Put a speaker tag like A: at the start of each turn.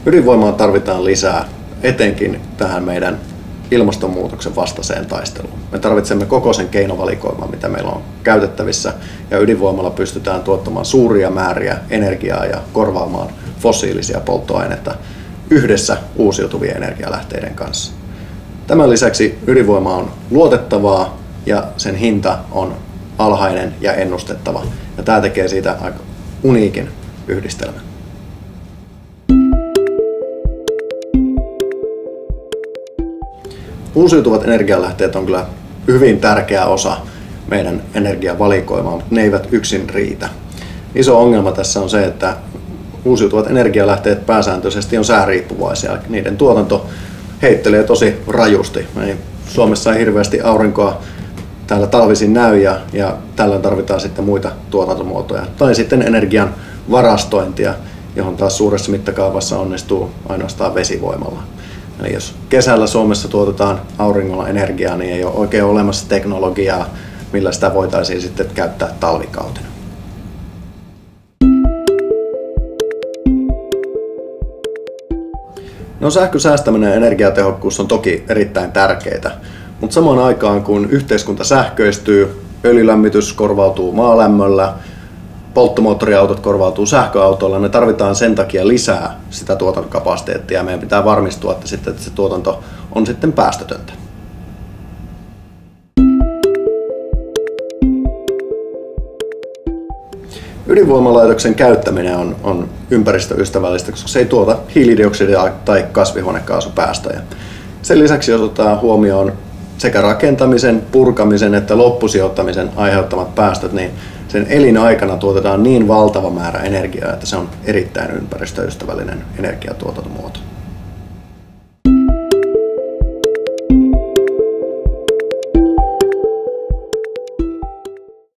A: Ydinvoimaa tarvitaan lisää, etenkin tähän meidän ilmastonmuutoksen vastaiseen taisteluun. Me tarvitsemme koko sen keinovalikoiman, mitä meillä on käytettävissä, ja ydinvoimalla pystytään tuottamaan suuria määriä energiaa ja korvaamaan fossiilisia polttoaineita yhdessä uusiutuvien energialähteiden kanssa. Tämän lisäksi ydinvoima on luotettavaa ja sen hinta on alhainen ja ennustettava, ja tämä tekee siitä aika uniikin yhdistelmän. Uusiutuvat energialähteet on kyllä hyvin tärkeä osa meidän energiavalikoimaa, mutta ne eivät yksin riitä. Iso ongelma tässä on se, että uusiutuvat energialähteet pääsääntöisesti on sääriippuvaisia. Niiden tuotanto heittelee tosi rajusti. Suomessa ei hirveästi aurinkoa täällä talvisin näy ja tällöin tarvitaan sitten muita tuotantomuotoja. Tai sitten energian varastointia, johon taas suuressa mittakaavassa onnistuu ainoastaan vesivoimalla. Eli jos kesällä Suomessa tuotetaan auringolla energiaa, niin ei ole oikein olemassa teknologiaa, millä sitä voitaisiin sitten käyttää talvikautena. No, sähkön säästäminen ja energiatehokkuus on toki erittäin tärkeitä, mutta samaan aikaan kun yhteiskunta sähköistyy, öljylämmitys korvautuu maalämmöllä, polttomoottoriautot korvautuu sähköautoilla, me tarvitaan sen takia lisää sitä tuotantokapasiteettia ja meidän pitää varmistua, että se tuotanto on sitten päästötöntä. Ydinvoimalaitoksen käyttäminen on ympäristöystävällistä, koska se ei tuota hiilidioksidia tai kasvihuonekaasupäästöjä. Sen lisäksi, jos otetaan huomioon sekä rakentamisen, purkamisen että loppusijoittamisen aiheuttamat päästöt, niin sen elinaikana tuotetaan niin valtava määrä energiaa, että se on erittäin ympäristöystävällinen energiatuotantomuoto.